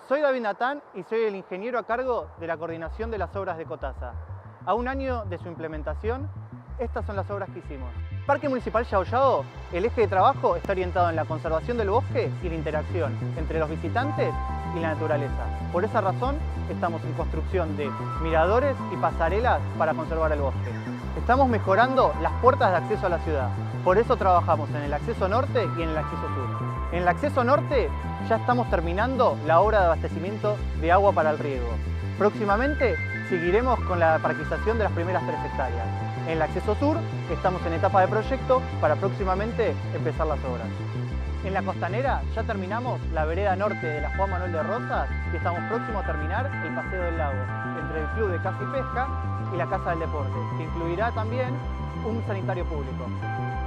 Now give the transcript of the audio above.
Soy David Natán y soy el ingeniero a cargo de la coordinación de las obras de Cotasa. A un año de su implementación, estas son las obras que hicimos. Parque Municipal Yao Yao, el eje de trabajo está orientado en la conservación del bosque y la interacción entre los visitantes y la naturaleza. Por esa razón, estamos en construcción de miradores y pasarelas para conservar el bosque. Estamos mejorando las puertas de acceso a la ciudad. Por eso trabajamos en el acceso norte y en el acceso sur. En el acceso norte ya estamos terminando la obra de abastecimiento de agua para el riego. Próximamente seguiremos con la parquización de las primeras 3 hectáreas. En el acceso sur estamos en etapa de proyecto para próximamente empezar las obras. En la costanera ya terminamos la vereda norte de la Juan Manuel de Rosas y estamos próximos a terminar el paseo del lago entre el Club de Caza y Pesca y la Casa del Deporte, que incluirá también un sanitario público.